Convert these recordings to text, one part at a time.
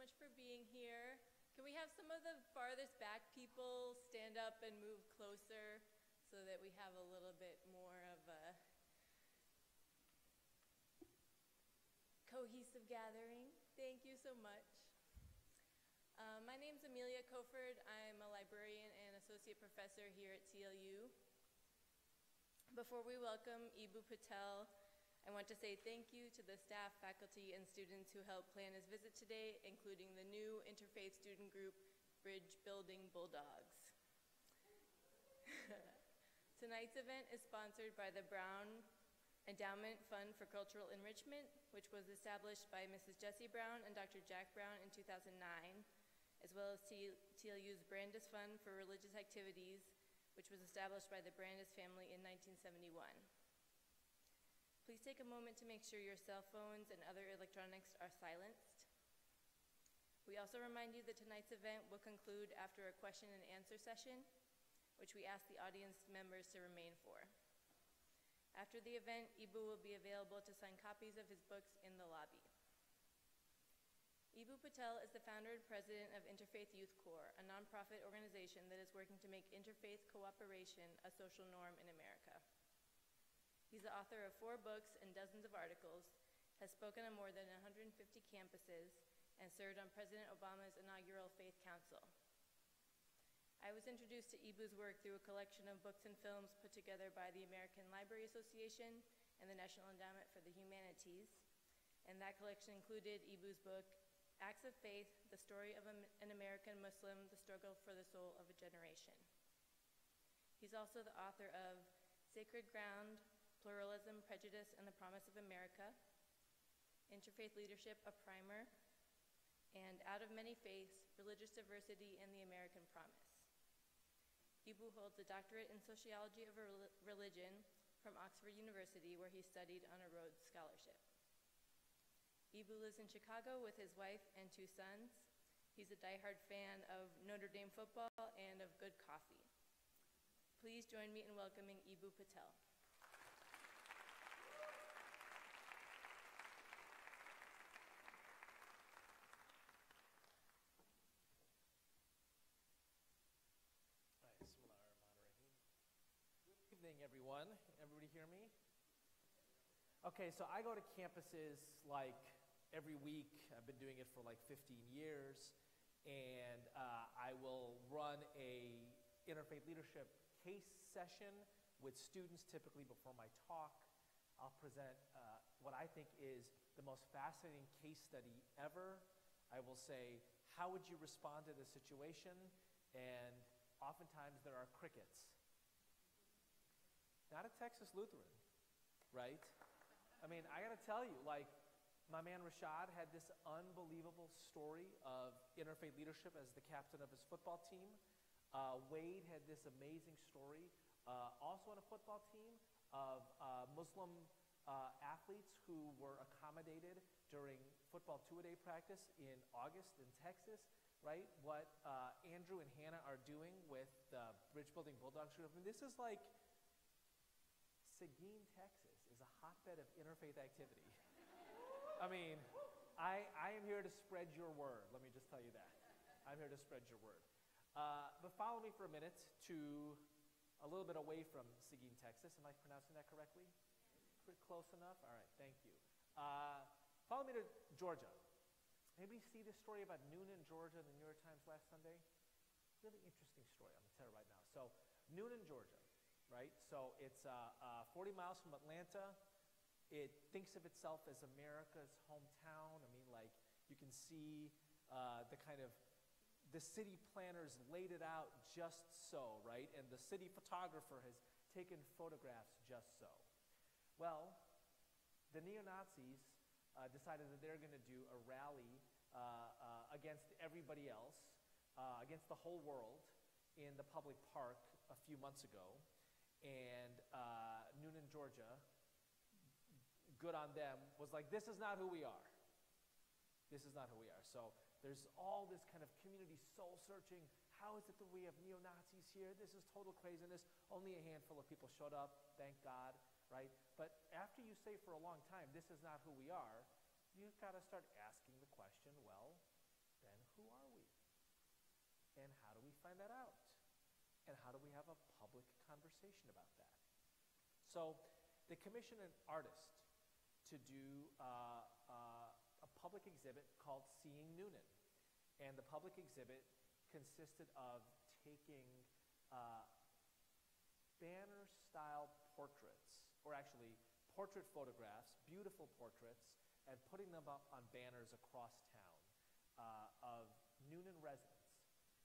much for being here. Can we have some of the farthest back people stand up and move closer so that we have a little bit more of a cohesive gathering? Thank you so much. My name's Amelia Koford. I'm a librarian and associate professor here at TLU. Before we welcome Eboo Patel, I want to say thank you to the staff, faculty, and students who helped plan his visit today, including the new interfaith student group, Bridge Building Bulldogs. Tonight's event is sponsored by the Brown Endowment Fund for Cultural Enrichment, which was established by Mrs. Jessie Brown and Dr. Jack Brown in 2009, as well as TLU's Brandis Fund for Religious Activities, which was established by the Brandis family in 1971. Please take a moment to make sure your cell phones and other electronics are silenced. We also remind you that tonight's event will conclude after a question and answer session, which we ask the audience members to remain for. After the event, Eboo will be available to sign copies of his books in the lobby. Eboo Patel is the founder and president of Interfaith Youth Corps, a nonprofit organization that is working to make interfaith cooperation a social norm in America. He's the author of 4 books and dozens of articles, has spoken on more than 150 campuses, and served on President Obama's inaugural Faith Council. I was introduced to Eboo's work through a collection of books and films put together by the American Library Association and the National Endowment for the Humanities, and that collection included Eboo's book, Acts of Faith, The Story of an American Muslim, The Struggle for the Soul of a Generation. He's also the author of Sacred Ground, Pluralism, Prejudice, and the Promise of America, Interfaith Leadership, a Primer, and Out of Many Faiths, Religious Diversity and the American Promise. Eboo holds a doctorate in Sociology of Religion from Oxford University, where he studied on a Rhodes Scholarship. Eboo lives in Chicago with his wife and 2 sons. He's a diehard fan of Notre Dame football and of good coffee. Please join me in welcoming Eboo Patel. Good evening, everyone. Everybody hear me? Okay, so I go to campuses like every week. I've been doing it for like 15 years, and I will run a interfaith leadership case session with students typically before my talk. I'll present what I think is the most fascinating case study ever. I will say, how would you respond to this situation? And oftentimes there are crickets. Not a Texas Lutheran, right? I mean, I gotta tell you, like, my man Rashad had this unbelievable story of interfaith leadership as the captain of his football team. Wade had this amazing story, also on a football team, of Muslim athletes who were accommodated during football 2-a-day practice in August in Texas, right? What Andrew and Hannah are doing with the Bridge Building Bulldogs group. I mean, this is like, Seguin, Texas is a hotbed of interfaith activity. I mean, I am here to spread your word. Let me just tell you that. I'm here to spread your word. But follow me for a minute to a little bit away from Seguin, Texas. Am I pronouncing that correctly? Pretty close enough? All right, thank you. Follow me to Georgia. Anybody see this story about Noonan, Georgia in the New York Times last Sunday? Really interesting story. I'm going to tell you right now. So, Noonan, Georgia. Right? So it's 40 miles from Atlanta. It thinks of itself as America's hometown. I mean, like, you can see the city planners laid it out just so, right? And the city photographer has taken photographs just so. Well, the neo-Nazis decided that they're going to do a rally against everybody else, against the whole world, in the public park a few months ago. And Noonan, Georgia, good on them, was like, this is not who we are. This is not who we are. So there's all this kind of community soul searching. How is it that we have neo-Nazis here? This is total craziness. Only a handful of people showed up, thank God, right? But after you say for a long time, this is not who we are, you've got to start asking the question, well, who are we? And how do we find that out? And how do we have a public conversation about that? So they commissioned an artist to do a public exhibit called Seeing Noonan. And the public exhibit consisted of taking banner-style portraits, or actually portrait photographs, beautiful portraits, and putting them up on banners across town of Noonan residents.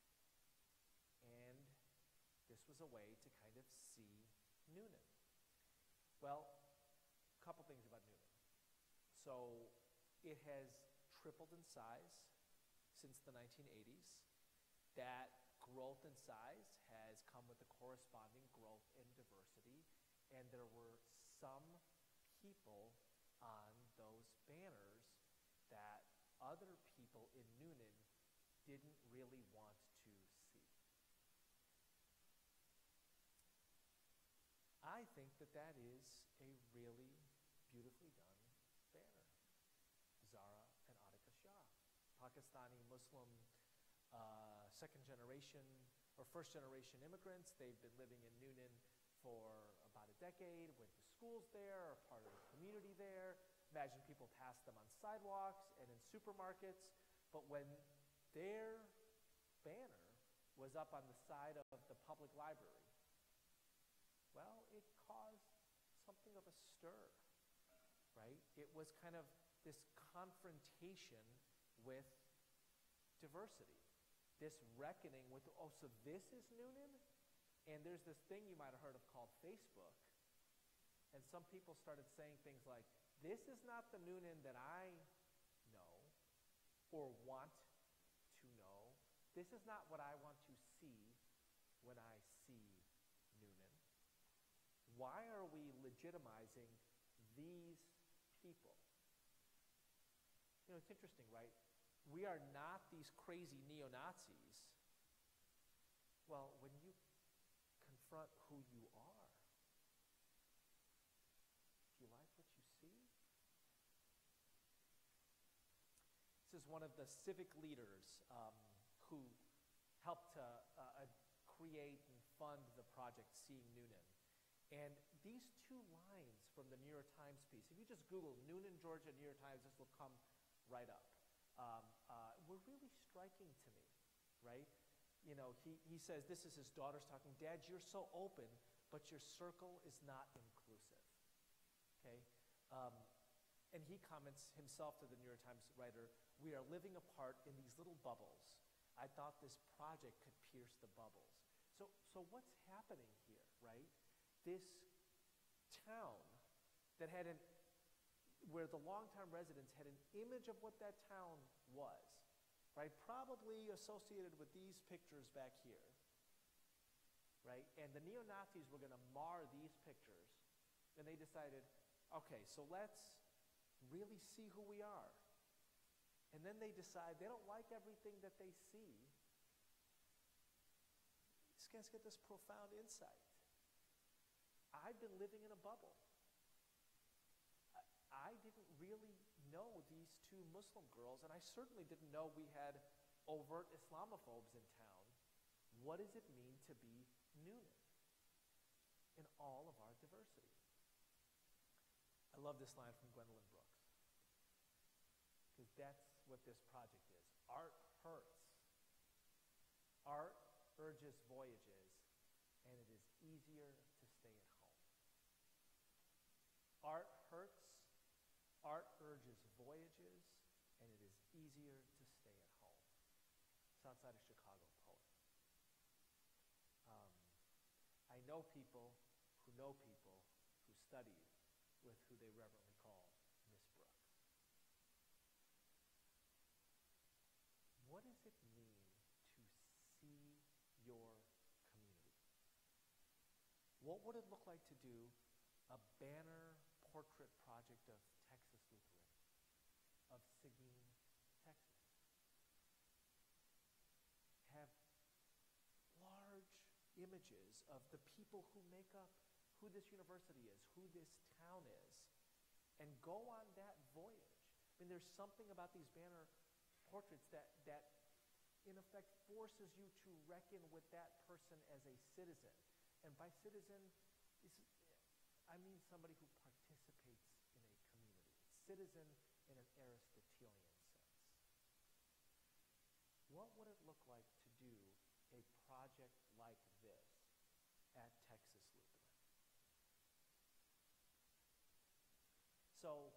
And this was a way to kind of see Noonan. Well, a couple things about Noonan. So it has tripled in size since the 1980s. That growth in size has come with a corresponding growth in diversity, and there were some people on those banners that other people in Noonan didn't really want to see. I think that that is a really beautifully done banner. Zara and Atika Shah, Pakistani Muslim second generation or first generation immigrants. They've been living in Noonan for about a decade, went to schools there, are part of the community there. Imagine people pass them on sidewalks and in supermarkets. But when their banner was up on the side of the public library, well, it caused something of a stir, right? It was kind of this confrontation with diversity, this reckoning with, oh, so this is Noonan? And there's this thing you might have heard of called Facebook. And some people started saying things like, this is not the Noonan that I know or want to know. This is not what I want to see when I see Noonan. Why are we legitimizing these people? You know, it's interesting, right? We are not these crazy neo-Nazis. Well, when you confront who you are, do you like what you see? This is one of the civic leaders who helped to create and fund the project Seeing Noonan. And these two lines from the New York Times piece, if you just Google Noonan, Georgia, New York Times, this will come right up. Were really striking to me, right? You know, he says, this is his daughter's talking, Dad, you're so open, but your circle is not inclusive, okay? And he comments himself to the New York Times writer, we are living apart in these little bubbles. I thought this project could pierce the bubbles. So what's happening here, right? This town that had where the longtime residents had an image of what that town was, right? Probably associated with these pictures back here, right? And the neo-Nazis were going to mar these pictures. And they decided, okay, so let's really see who we are. And then they decide they don't like everything that they see. These guys get this profound insight. I've been living in a bubble. I didn't really know these two Muslim girls, and I certainly didn't know we had overt Islamophobes in town. What does it mean to be Noonan in all of our diversity? I love this line from Gwendolyn Brooks, because that's what this project is. Art hurts. Art urges voyages, and it is easier to stay at home. Art hurts. Art urges voyages, and it is easier to stay at home. It's outside of Chicago poet. I know people who studied with who they reverently call Miss Brooks. What does it mean to see your community? What would it look like to do a banner portrait project of Texas Lutheran, of Seguin, Texas? Have large images of the people who make up who this university is, who this town is, and go on that voyage. I mean, there's something about these banner portraits that in effect, forces you to reckon with that person as a citizen. And by citizen, I mean somebody who participates in a community. Citizen in an Aristotelian sense. What would it look like to do a project like this at Texas Lutheran? So,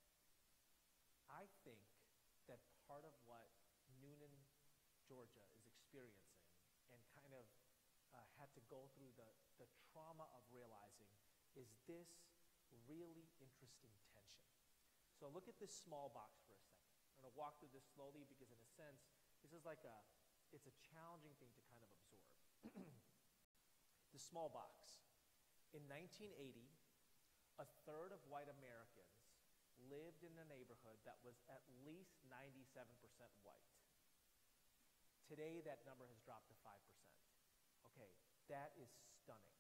I think that part of what Newnan, Georgia is experiencing and kind of had to go through the trauma of realizing is this really interesting tension. So look at this small box for a second. I'm going to walk through this slowly because in a sense, this is like it's a challenging thing to kind of absorb. The small box. In 1980, a third of white Americans lived in a neighborhood that was at least 97% white. Today, that number has dropped to 5%. Okay, that is stunning.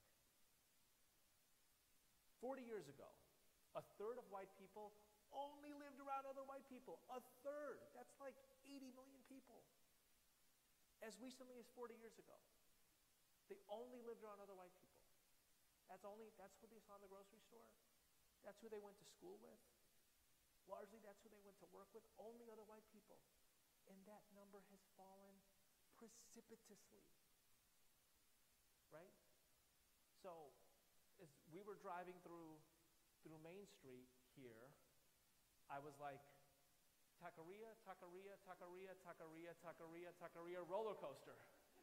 40 years ago, a third of white people only lived around other white people. A third. That's like 80 million people. As recently as 40 years ago, they only lived around other white people. That's who they saw in the grocery store. That's who they went to school with. Largely, that's who they went to work with. Only other white people. And that number has fallen precipitously. Right? So, as we were driving through Main Street here, I was like, Taqueria, Taqueria, Taqueria, Taqueria, Taqueria, Taqueria, roller coaster.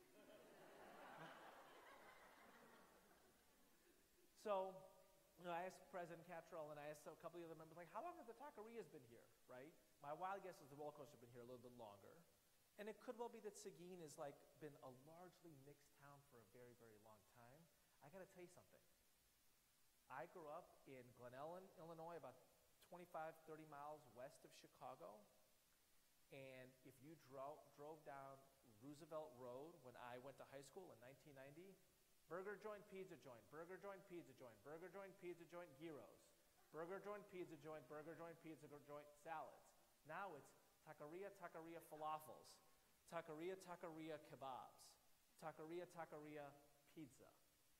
So, I asked President Cattrall and I asked a couple of the other members, like, how long have the taquerias been here, right? My wild guess is the roller coaster has been here a little bit longer. And it could well be that Seguin has been a largely mixed town for a very, very long time. I got to tell you something. I grew up in Glen Ellen, Illinois, about 25, 30 miles west of Chicago. And if you drove down Roosevelt Road when I went to high school in 1990, burger joint, pizza joint, burger joint, pizza joint, burger joint, pizza joint, gyros, burger joint, pizza joint, burger joint, pizza joint, salads. Now it's taqueria, taqueria falafels, taqueria, taqueria kebabs, taqueria, taqueria pizza.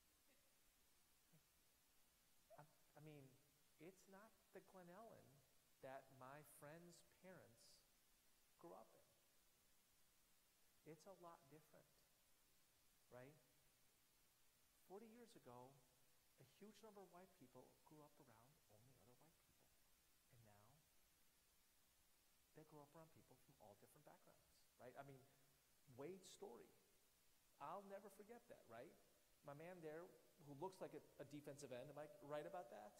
I mean, it's not the Glen Ellen that my friends' parents grew up in. It's a lot different, right? 40 years ago, a huge number of white people grew up around only other white people. And now, they grow up around people from all different backgrounds, right? I mean, Wade's story. I'll never forget that, right? My man there, who looks like a defensive end, am I right about that?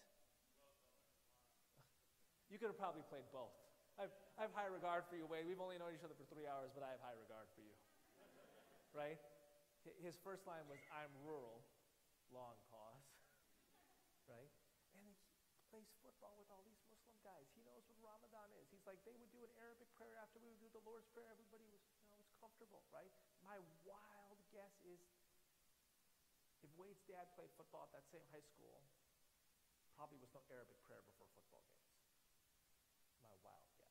You could have probably played both. I have high regard for you, Wade. We've only known each other for 3 hours, but I have high regard for you. Right? His first line was, I'm rural, long pause. Right? And he plays football with all these Muslim guys. He knows what Ramadan is. He's like, they would do an Arabic prayer after we would do the Lord's Prayer. Everybody was comfortable, right? My wild guess is, if Wade's dad played football at that same high school, probably was no Arabic prayer before football games. My wild guess.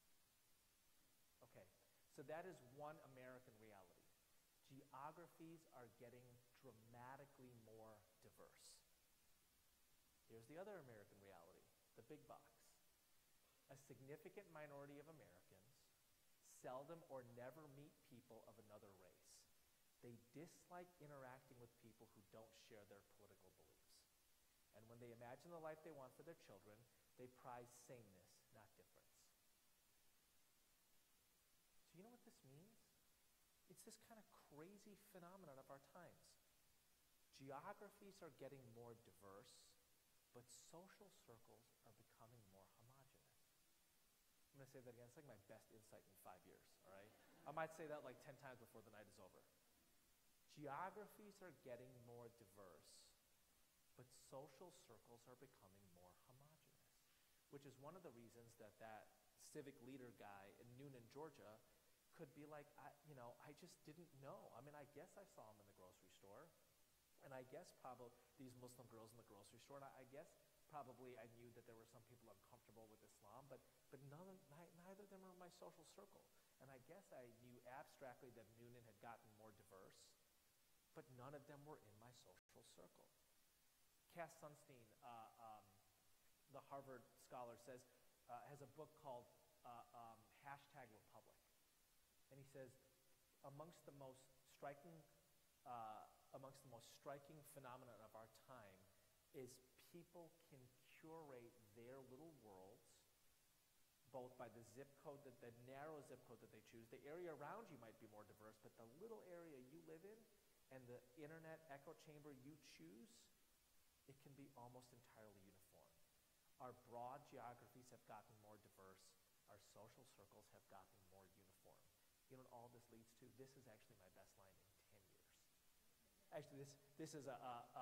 Okay, so that is one American reality. Geographies are getting dramatically more diverse. Here's the other American reality, the big box. A significant minority of Americans seldom or never meet people of another race. They dislike interacting with people who don't share their political beliefs. And when they imagine the life they want for their children, they prize sameness, not difference. So you know what this means? It's this kind of crazy phenomenon of our times. Geographies are getting more diverse, but social circles are becoming more homogenous. I'm going to say that again. It's like my best insight in 5 years, all right? I might say that like 10 times before the night is over. Geographies are getting more diverse, but social circles are becoming more homogenous, which is one of the reasons that civic leader guy in Newnan, Georgia, could be like, I just didn't know. I mean, I guess I saw him in the grocery store, and I guess probably these Muslim girls in the grocery store, and I guess probably I knew that there were some people uncomfortable with Islam, but neither of them are in my social circle. And I guess I knew abstractly that Noonan had gotten more diverse, but none of them were in my social circle. Cass Sunstein, the Harvard scholar, has a book called #Republic. And he says, amongst the most striking phenomenon of our time is people can curate their little worlds, both by the narrow zip code that they choose. The area around you might be more diverse, but the little area you live in and the internet echo chamber you choose, it can be almost entirely uniform. Our broad geographies have gotten more diverse. Our social circles have gotten more uniform. You know what all this leads to? This is actually my best line in 10 years. Actually, this is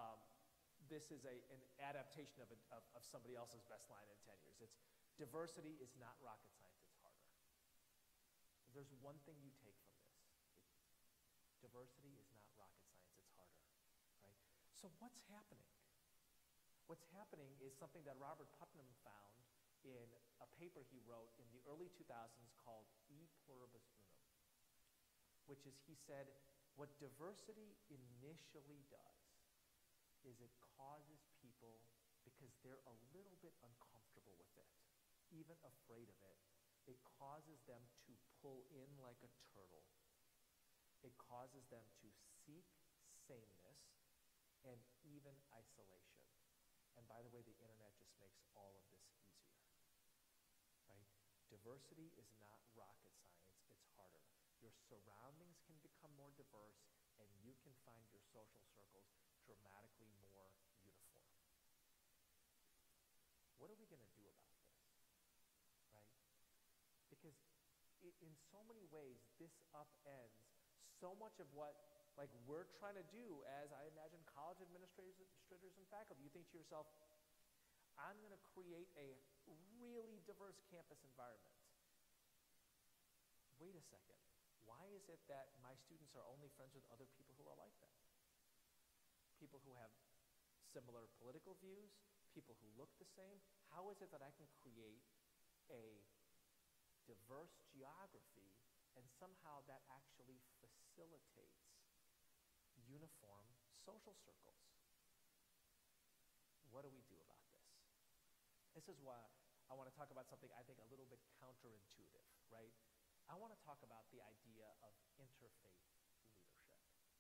an adaptation of somebody else's best line in 10 years. It's diversity is not rocket science, it's harder. If there's one thing you take from this, diversity is not rocket science, it's harder, right? So what's happening? What's happening is something that Robert Putnam found in a paper he wrote in the early 2000s called E Pluribus Unum, which is, he said, what diversity initially does is it causes people, because they're a little bit uncomfortable with it, even afraid of it, it causes them to pull in like a turtle. It causes them to seek sameness and even isolation. And by the way, the internet just makes all of this easier, right? Diversity is not rocket science, it's harder. Your surroundings can become more diverse, and you can find your social circles dramatically more uniform. What are we going to do about this, right? Because in so many ways, this upends so much of what we're trying to do as, I imagine, college administrators and faculty. You think to yourself, I'm going to create a really diverse campus environment. Wait a second. Why is it that my students are only friends with other people who are like them? People who have similar political views, people who look the same? How is it that I can create a diverse geography and somehow that actually facilitates uniform social circles? What do we do about this? This is why I want to talk about something I think a little bit counterintuitive, right? I want to talk about the idea of interfaith leadership.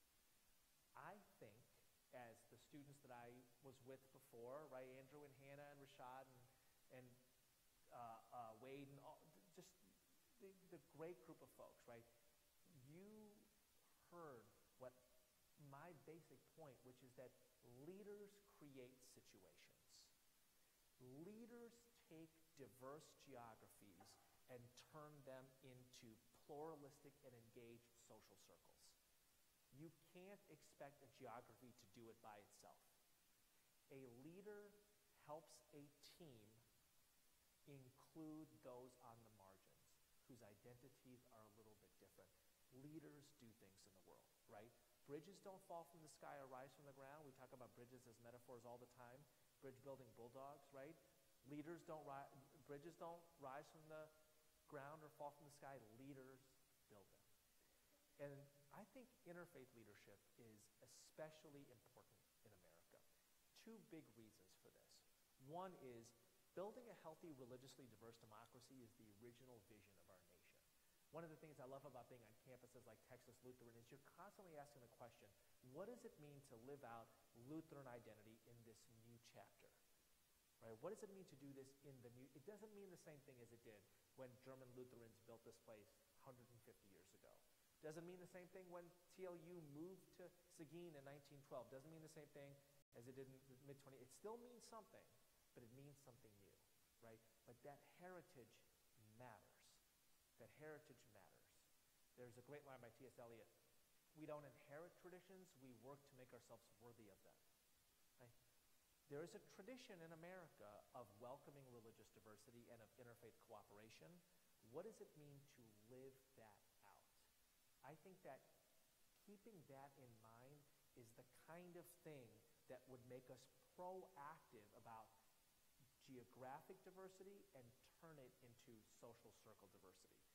I think, as the students that I was with before, right, Andrew and Hannah and Rashad and Wade and just the great group of folks, right? You heard what my basic point, which is that leaders create situations. Leaders take diverse geographies and turn them into pluralistic and engaged social circles. You can't expect a geography to do it by itself. A leader helps a team include those on the margins whose identities are a little bit different. Leaders do things in the world, right? Bridges don't fall from the sky or rise from the ground. We talk about bridges as metaphors all the time. Bridge building bulldogs, right? Bridges don't rise from the ground or fall from the sky. Leaders build them. And I think interfaith leadership is especially important in America. Two big reasons for this. One is building a healthy, religiously diverse democracy is the original vision of our nation. One of the things I love about being on campuses like Texas Lutheran is you're constantly asking the question, what does it mean to live out Lutheran identity in this new chapter? Right? What does it mean to do this in the new? It doesn't mean the same thing as it did when German Lutherans built this place 150 years ago. Doesn't mean the same thing when TLU moved to Seguin in 1912. Doesn't mean the same thing as it did in the mid-20s. It still means something, but it means something new, right? But that heritage matters. That heritage matters. There's a great line by T.S. Eliot. We don't inherit traditions, we work to make ourselves worthy of them. Right? There is a tradition in America of welcoming religious diversity and of interfaith cooperation. What does it mean to live that out? I think that keeping that in mind is the kind of thing that would make us proactive about geographic diversity and turn it into social circle diversity.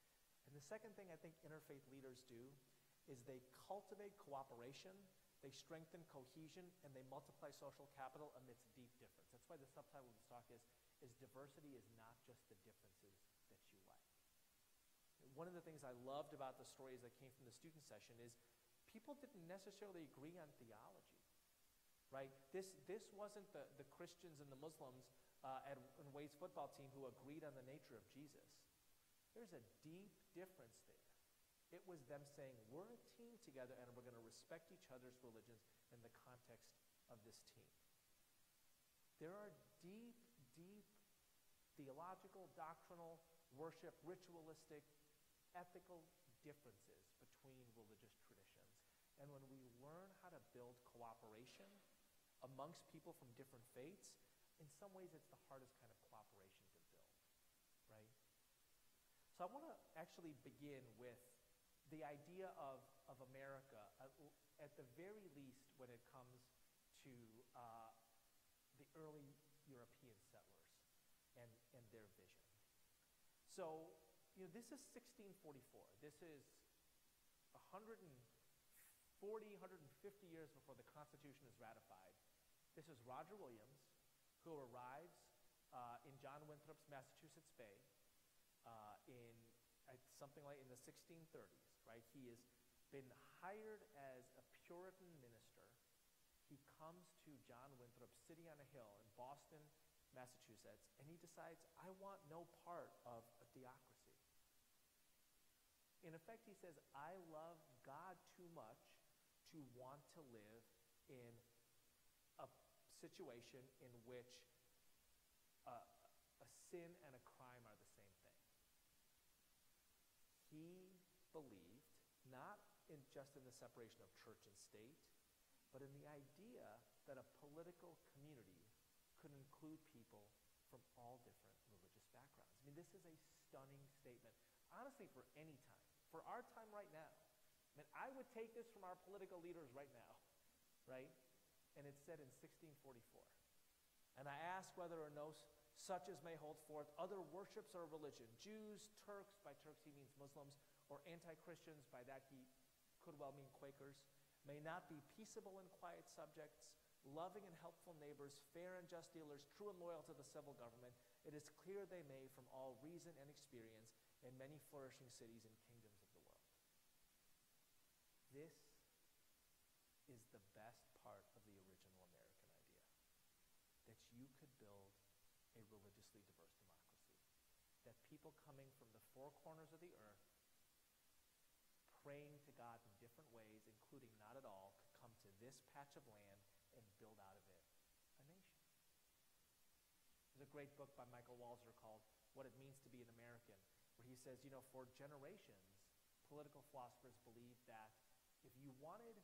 And the second thing I think interfaith leaders do is they cultivate cooperation, they strengthen cohesion, and they multiply social capital amidst deep difference. That's why the subtitle of this talk is diversity is not just the differences that you like. One of the things I loved about the stories that came from the student session is people didn't necessarily agree on theology, right? This wasn't the Christians and the Muslims in Wade's football team who agreed on the nature of Jesus. There's a deep difference there. It was them saying, we're a team together and we're going to respect each other's religions in the context of this team. There are deep, deep theological, doctrinal, worship, ritualistic, ethical differences between religious traditions. And when we learn how to build cooperation amongst people from different faiths, in some ways it's the hardest kind of cooperation to build, right? So I want to actually begin with the idea of America, at the very least when it comes to the early European settlers and their vision. So, this is 1644. This is 140, 150 years before the Constitution is ratified. This is Roger Williams, who arrives in John Winthrop's Massachusetts Bay in something like in the 1630s, right? He has been hired as a Puritan minister. He comes to John Winthrop sitting on a hill in Boston, Massachusetts, and he decides, I want no part of a theocracy. In effect, he says, I love God too much to want to live in a situation in which a sin and a crime are the same thing. He believed not just in the separation of church and state, but in the idea that a political community could include people from all different religious backgrounds. I mean, this is a stunning statement, honestly, for any time. For our time right now. I mean, I would take this from our political leaders right now, right? And it's said in 1644. And I ask whether or no such as may hold forth other worships or religion, Jews, Turks, by Turks he means Muslims, or anti-Christians, by that he could well mean Quakers, may not be peaceable and quiet subjects, loving and helpful neighbors, fair and just dealers, true and loyal to the civil government. It is clear they may, from all reason and experience, in many flourishing cities and kingdoms of the world. This is the best part of the original American idea, that you could build a religiously diverse democracy, that people coming from the four corners of the earth, praying to God in different ways, including not at all, could come to this patch of land and build out of it a nation. There's a great book by Michael Walzer called What It Means to Be an American, where he says, for generations, political philosophers believed that if you wanted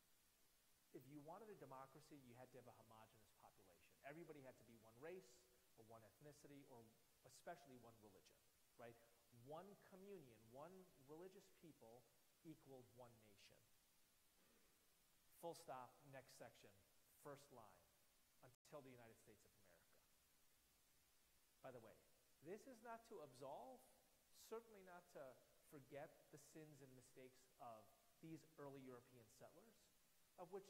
a democracy, you had to have a homogeneous population. Everybody had to be one race, or one ethnicity, or especially one religion, right? One communion, one religious people equaled one nation. Full stop, next section, first line, until the United States of America. By the way, this is not to absolve, certainly not to forget the sins and mistakes of these early European settlers, of which,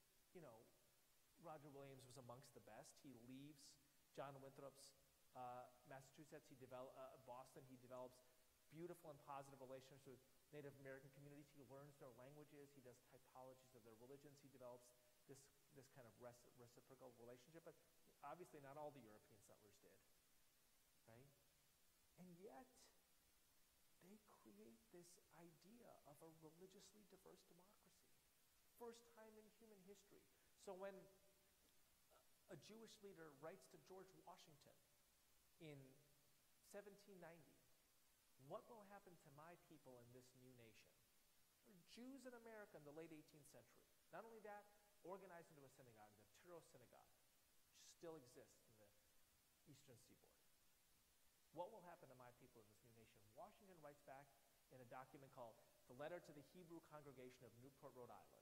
Roger Williams was amongst the best. He leaves John Winthrop's Massachusetts, Boston. He develops beautiful and positive relations with Native American communities. He learns their languages. He does typologies of their religions. He develops this kind of reciprocal relationship. But obviously not all the European settlers did, right? And yet, they create this idea of a religiously diverse democracy. First time in human history. So when a Jewish leader writes to George Washington in 1790, what will happen to my people in this new nation? There are Jews in America in the late 18th century. Not only that, organized into a synagogue, the Tyro Synagogue, which still exists in the eastern seaboard. What will happen to my people in this new nation? Washington writes back in a document called The Letter to the Hebrew Congregation of Newport, Rhode Island.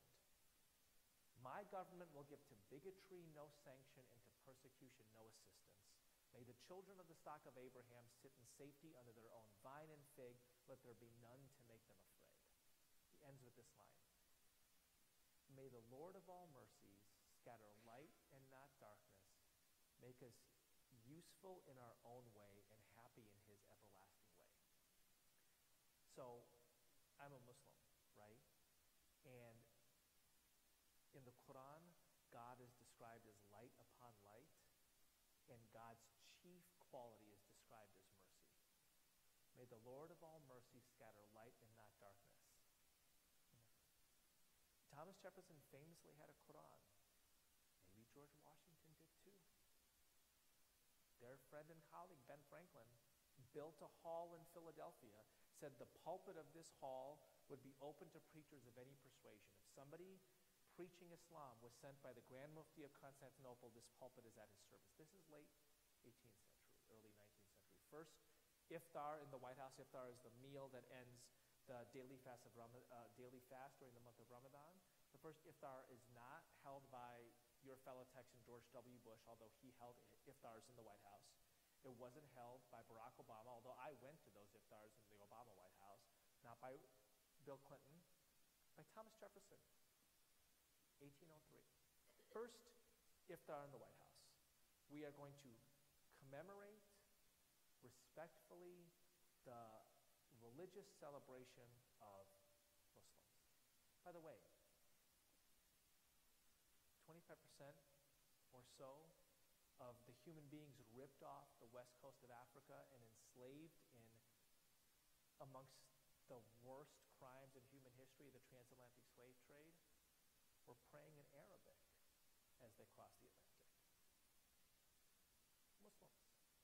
My government will give to bigotry no sanction and to persecution no assistance. May the children of the stock of Abraham sit in safety under their own vine and fig. Let there be none to make them afraid. He ends with this line. May the Lord of all mercies scatter light and not darkness, make us useful in our own way and happy in his everlasting way. So, I'm a Muslim, right? And in the Quran, God is described as light upon light, and God's chief quality is described as mercy. May the Lord of all mercy scatter light and not darkness. Thomas Jefferson famously had a Quran. Maybe George Washington did too. Their friend and colleague, Ben Franklin, built a hall in Philadelphia, said the pulpit of this hall would be open to preachers of any persuasion. If somebody preaching Islam was sent by the Grand Mufti of Constantinople, this pulpit is at his service. This is late 18th century, early 19th century. First, iftar in the White House. Iftar is the meal that ends the daily fast during the month of Ramadan. The first iftar is not held by your fellow Texan George W. Bush, although he held iftars in the White House. It wasn't held by Barack Obama, although I went to those iftars in the Obama White House. Not by Bill Clinton, by Thomas Jefferson, 1803. First iftar in the White House. We are going to commemorate respectfully the religious celebration of Muslims. By the way, 25% or so of the human beings ripped off the west coast of Africa and enslaved in amongst the worst crimes in human history, the transatlantic slave trade, were praying in Arabic as they crossed the Atlantic. Muslims.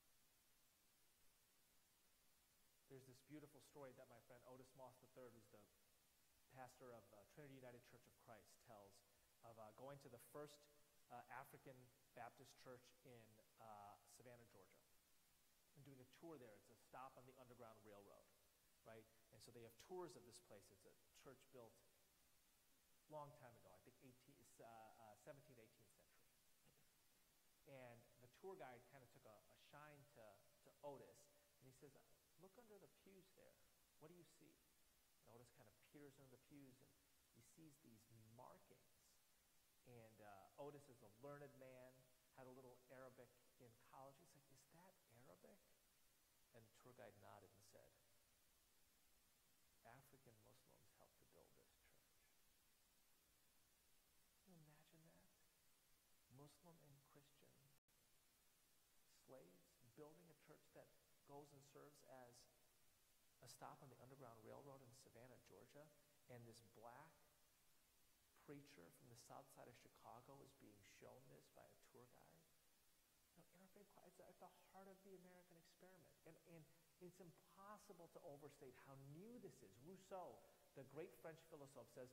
There's this beautiful story that my friend Otis Moss III, who's the pastor of Trinity United Church of Christ, tells of going to the first African Baptist church in Savannah, Georgia, and doing a tour there. It's a stop on the Underground Railroad, right? And so they have tours of this place. It's a church built long time ago, I think 17th, 18th century. And the tour guide kind of took a shine to Otis, and he says, look under the pews there. What do you see? And Otis kind of peers under the pews, and he sees these markings. And Otis is a learned man, had a little Arabic in college. He's like, is that Arabic? And the tour guide nodded and said, African Muslims helped to build this church. Can you imagine that? Muslim and Christian slaves building a church that goes and serves as a stop on the Underground Railroad in Savannah, Georgia, and this black preacher from the south side of Chicago is being shown this by a tour guide. Interfaith, it's at the heart of the American experiment. And it's impossible to overstate how new this is. Rousseau, the great French philosopher, says,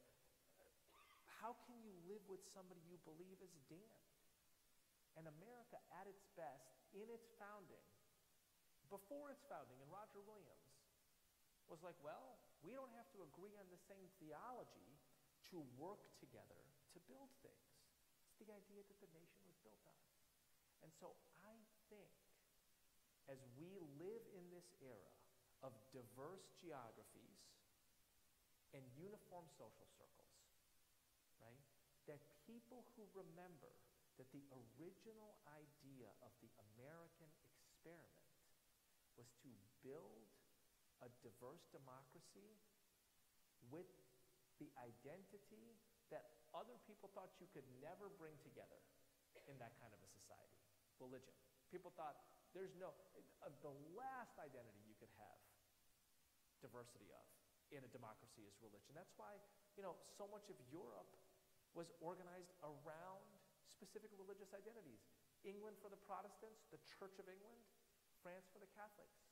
how can you live with somebody you believe is damned? And America, at its best, in its founding, before its founding, and Roger Williams, was like, well, we don't have to agree on the same theology to work together to build things. It's the idea that the nation was built on. And so I think as we live in this era of diverse geographies and uniform social circles, right, that people who remember that the original idea of the American experiment was to build a diverse democracy with the identity that other people thought you could never bring together in that kind of a society. Religion. People thought there's no, the last identity you could have diversity of in a democracy is religion. That's why, so much of Europe was organized around specific religious identities. England for the Protestants, the Church of England, France for the Catholics.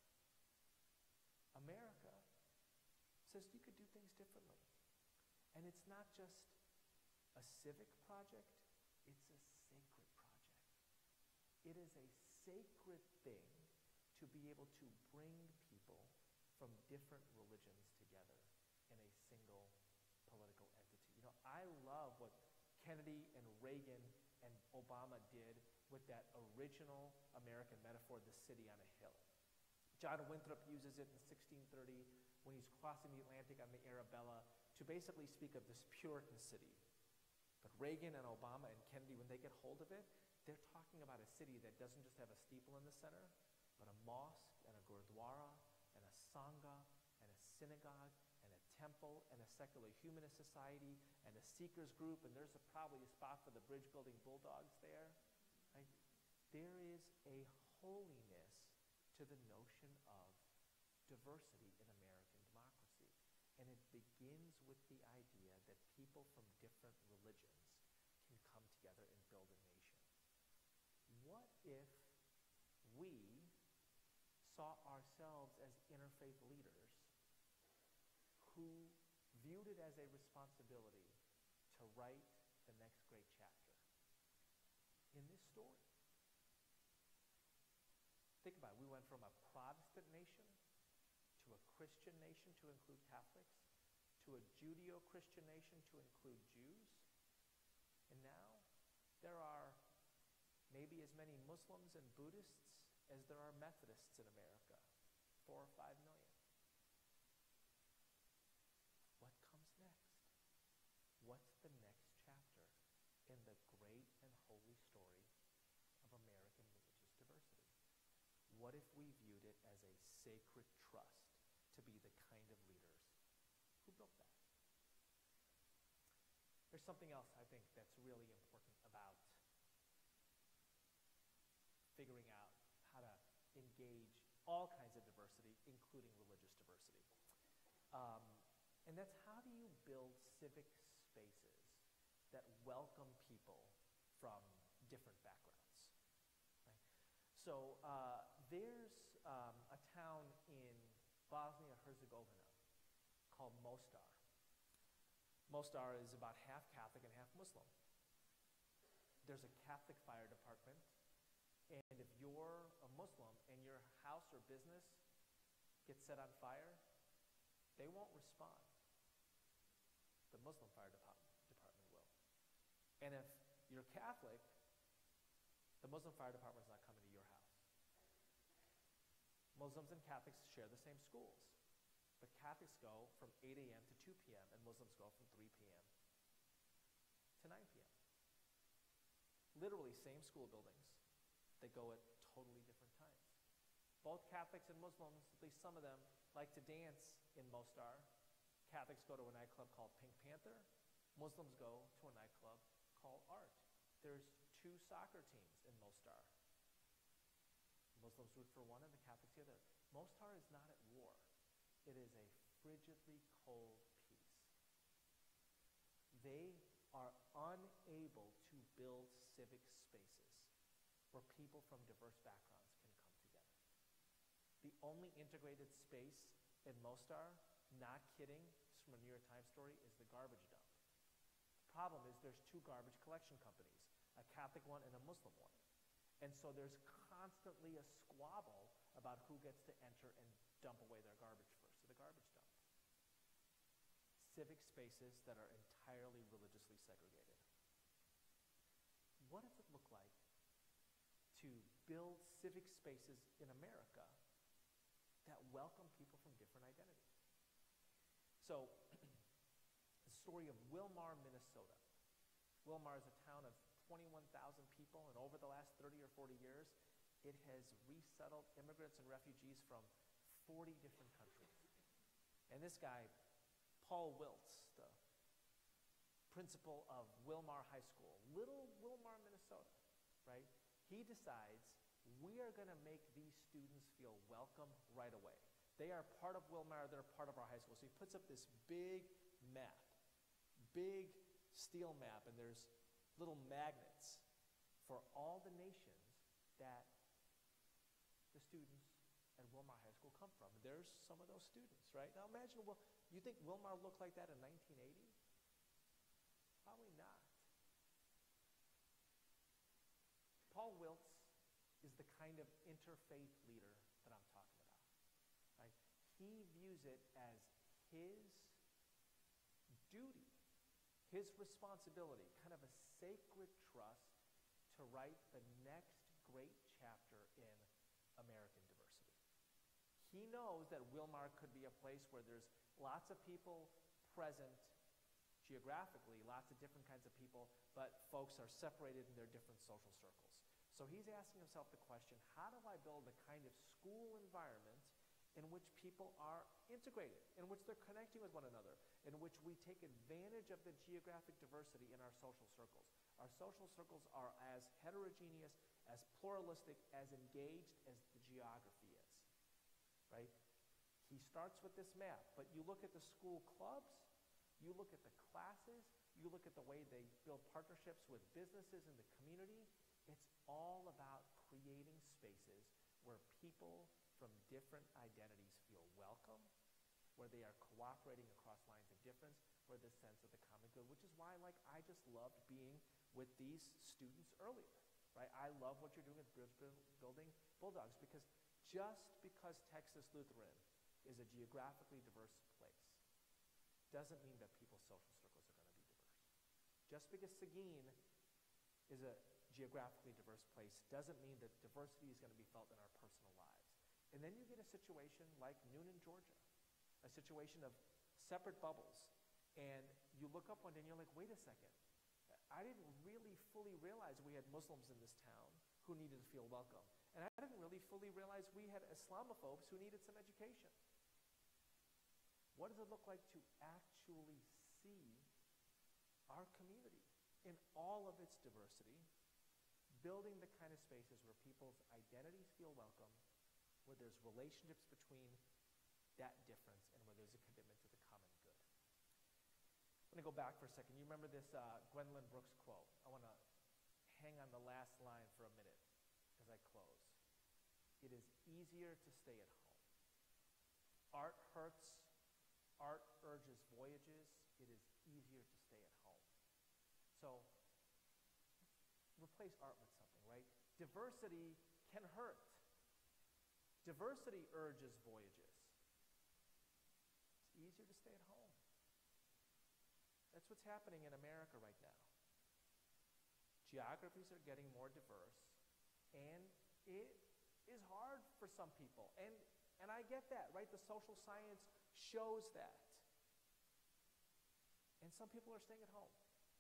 America says you could do things differently. And it's not just a civic project, it's a sacred project. It is a sacred thing to be able to bring people from different religions together in a single political entity. I love what Kennedy and Reagan and Obama did with that original American metaphor, the city on a hill. John Winthrop uses it in 1630 when he's crossing the Atlantic on the Arabella to basically speak of this Puritan city. But Reagan and Obama and Kennedy, when they get hold of it, they're talking about a city that doesn't just have a steeple in the center, but a mosque and a gurdwara and a sangha and a synagogue and a temple and a secular humanist society and a seekers group, and there's probably a spot for the bridge-building bulldogs there. Right? There is a holiness to the notion of diversity in American democracy. And it begins with the idea that people from different religions can come together and build a nation. What if we saw ourselves as interfaith leaders who viewed it as a responsibility to write the next great chapter in this story? Think about it. We went from a Protestant nation to a Christian nation to include Catholics, to a Judeo-Christian nation to include Jews. And now there are maybe as many Muslims and Buddhists as there are Methodists in America, 4 or 5 million. What comes next? What's the next chapter in the great and holy story of American religious diversity? What if we viewed it as a sacred trust to be the kind of leaders who built that? There's something else I think that's really important about figuring out how to engage all kinds of diversity, including religious diversity. And that's, how do you build civic spaces that welcome people from different backgrounds? Right? So there's a town in Bosnia-Herzegovina called Mostar. Mostar is about half Catholic and half Muslim. There's a Catholic fire department, and if you're a Muslim and your house or business gets set on fire, they won't respond. The Muslim fire department will. And if you're Catholic, the Muslim fire department is not coming to your house. Muslims and Catholics share the same schools, but Catholics go from 8 a.m. to 2 p.m., and Muslims go from 3 p.m. to 9 p.m. Literally same school buildings. They go at totally different times. Both Catholics and Muslims, at least some of them, like to dance in Mostar. Catholics go to a nightclub called Pink Panther. Muslims go to a nightclub called Art. There's 2 soccer teams in Mostar. Muslims root for one and the Catholics the other. Mostar is not at war. It is a frigidly cold peace. They are unable to build civic spaces where people from diverse backgrounds can come together. The only integrated space in Mostar, not kidding, this is from a New York Times story, is the garbage dump. The problem is there's 2 garbage collection companies, a Catholic one and a Muslim one. And so there's constantly a squabble about who gets to enter and dump away their garbage first, so the garbage dump. Civic spaces that are entirely religiously segregated. What does it look like to build civic spaces in America that welcome people from different identities? So, the story of Wilmar, Minnesota. Wilmar is a town of 21,000 people, and over the last 30 or 40 years, it has resettled immigrants and refugees from 40 different countries. And this guy, Paul Wiltz, the principal of Wilmar High School, little Wilmar, Minnesota, right? He decides, we are going to make these students feel welcome right away. They are part of Wilmar, they're part of our high school. So he puts up this big map, big steel map, and there's little magnets for all the nations that the students at Wilmar High School come from. And there's some of those students, right? Now imagine, well, you think Wilmar looked like that in 1980? Probably not. Paul Wiltz is the kind of interfaith leader that I'm talking about, right? He views it as his duty, his responsibility, kind of a sacred trust to write the next great chapter he knows that Wilmar could be a place where there's lots of people present geographically, lots of different kinds of people, but folks are separated in their different social circles. So he's asking himself the question, how do I build a kind of school environment in which people are integrated, in which they're connecting with one another, in which we take advantage of the geographic diversity in our social circles. Our social circles are as heterogeneous, as pluralistic, as engaged as the geography is, right? He starts with this map, but you look at the school clubs, you look at the classes, you look at the way they build partnerships with businesses in the community. It's all about creating spaces where people from different identities feel welcome, where they are cooperating across lines of difference, where the sense of the common good, which is why, like, I just loved being with these students earlier, right? I love what you're doing at Bridge Building Bulldogs, because just because Texas Lutheran is a geographically diverse place doesn't mean that people's social circles are going to be diverse. Just because Seguin is a geographically diverse place doesn't mean that diversity is going to be felt in our personal lives. And then you get a situation like Noonan, Georgia, a situation of separate bubbles. And you look up one day and you're like, wait a second. I didn't really fully realize we had Muslims in this town who needed to feel welcome. And I didn't really fully realize we had Islamophobes who needed some education. What does it look like to actually see our community in all of its diversity, building the kind of spaces where people's identities feel welcome, where there's relationships between that difference, and where there's a commitment to the common good. I'm going to go back for a second. You remember this Gwendolyn Brooks quote. I want to hang on the last line for a minute as I close. It is easier to stay at home. Art hurts. Art urges voyages. It is easier to stay at home. So replace art with something, right? Diversity can hurt. Diversity urges voyages. It's easier to stay at home. That's what's happening in America right now. Geographies are getting more diverse, and it is hard for some people. And I get that, right? The social science shows that. And some people are staying at home.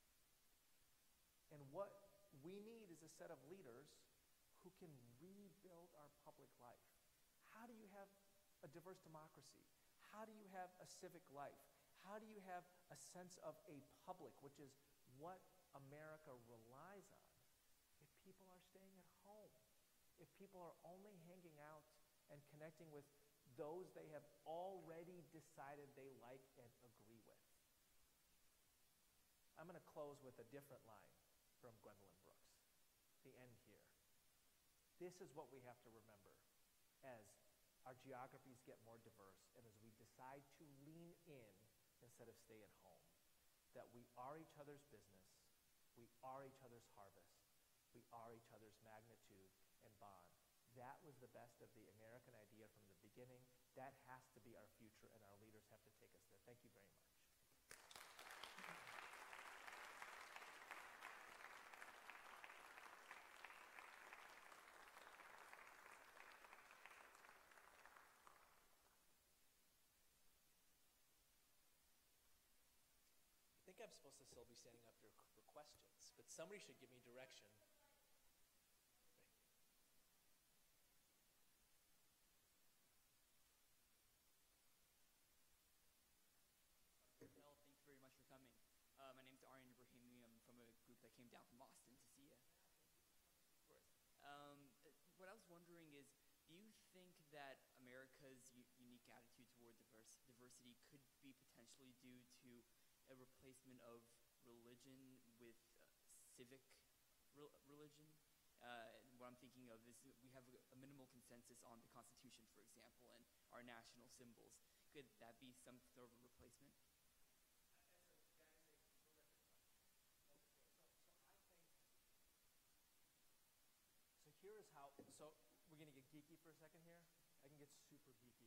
And what we need is a set of leaders who can rebuild our public life. How do you have a diverse democracy? How do you have a civic life? How do you have a sense of a public, which is what America relies on, if people are staying at home? If people are only hanging out and connecting with those they have already decided they like and agree with? I'm going to close with a different line from Gwendolyn Brooks, the end here. This is what we have to remember as our geographies get more diverse and as we decide to lean in instead of stay at home, that we are each other's business, we are each other's harvest, we are each other's magnitude and bond. That was the best of the American idea from the beginning. That has to be our future, and our leaders have to take us there. Thank you very much. I think I'm supposed to still be standing up here for questions, but somebody should give me direction. Well, thank you very much for coming. My name is Aryan Ibrahimi. I'm from a group that came down from Austin to see you. Of course. What I was wondering is, do you think that America's unique attitude toward diversity could be potentially due to a replacement of religion with civic religion? What I'm thinking of is we have a minimal consensus on the Constitution, for example, and our national symbols. Could that be some sort of a replacement? Here's how, so we're going to get geeky for a second here. I can get super geeky.